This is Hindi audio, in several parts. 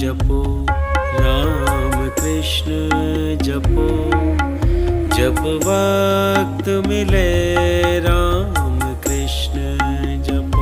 जपो, राम कृष्ण जपो, जब वक्त मिले राम कृष्ण जपो।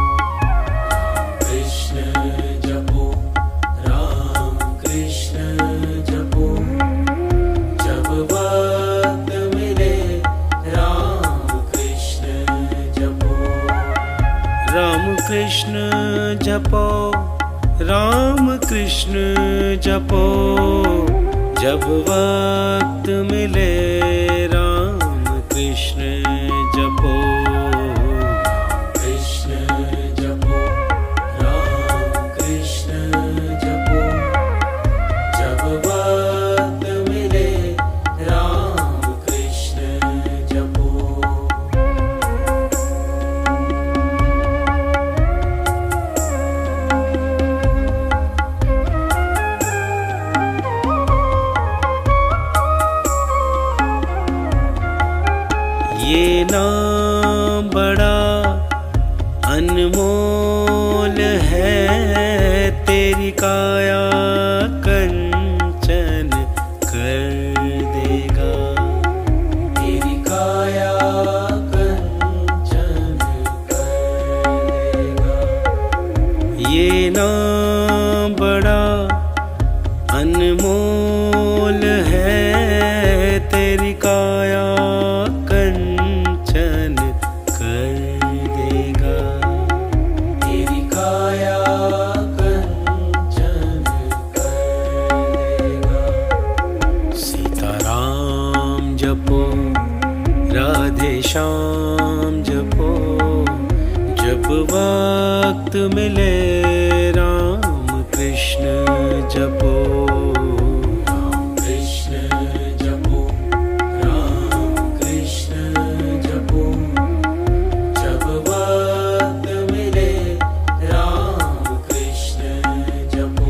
कृष्ण जपो, राम कृष्ण जपो, जब वक्त मिले राम कृष्ण जपो। राम कृष्ण जपो, राम कृष्ण जपो, जब वक्त मिले राम कृष्ण जपो। कृष्ण जपो, राम कृष्ण जपो, जब वक्त मिले राम कृष्ण जपो। ये नाम बड़ा अनमोल है, तेरी काया कंचन कर देगा, तेरी काया कंचन कर देगा। ये नाम बड़ा अनमोल है, तेरी काया शाम जपो, जब वक्त मिले राम कृष्ण जपो। राम कृष्ण जपो, राम कृष्ण जपो, जब वक्त मिले राम कृष्ण जपो।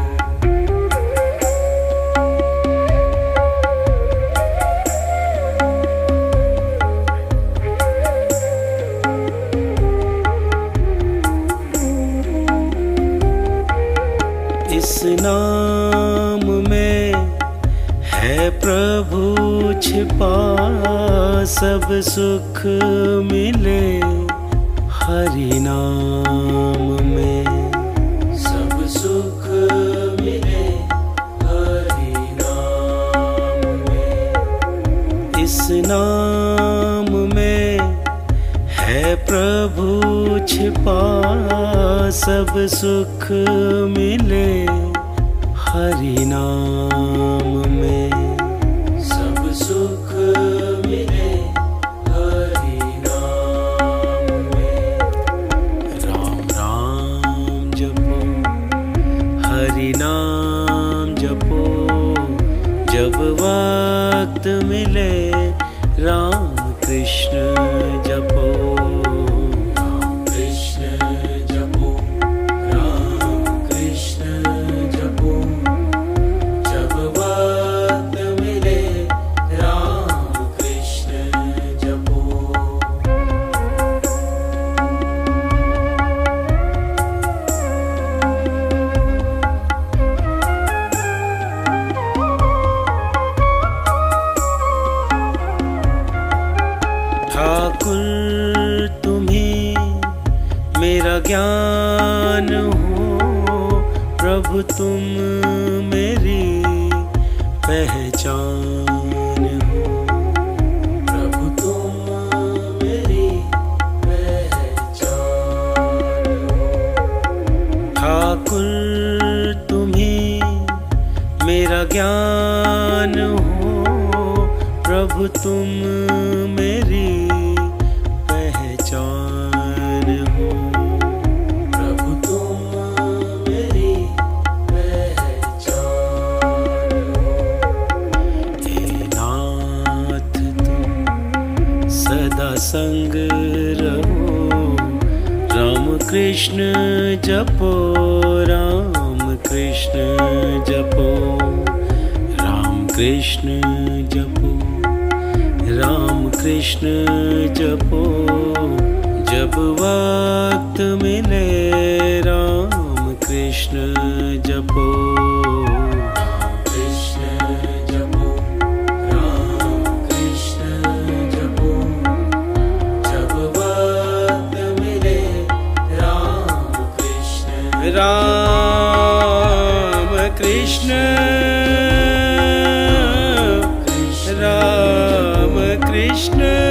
इस नाम में है प्रभु छिपा, सब सुख मिले हरि नाम में, सब सुख मिले हरि नाम में। इस नाम में है प्रभु छिपा, सब सुख मिले हरि नाम में, सब सुख मिले हरि नाम में। राम राम जपो, हरि नाम जपो, जब वक्त मिले राम कृष्ण जपो। ठाकुर तुम्ही मेरा ज्ञान हो, प्रभु तुम मेरी पहचान हो, प्रभु तुम मेरी पहचान हो। ठाकुर तुम्ही मेरा ज्ञान हो, प्रभु तुम मेरी पहचान हो, प्रभु तुम मेरी पहचान हो। हे नाथ तुम सदा संग रहो, राम कृष्ण जपो, राम कृष्ण जपो, राम कृष्ण जपो, राम कृष्ण जपो, जब वक्त मिले राम कृष्ण जपो। जपो, राम कृष्ण राम कृष्ण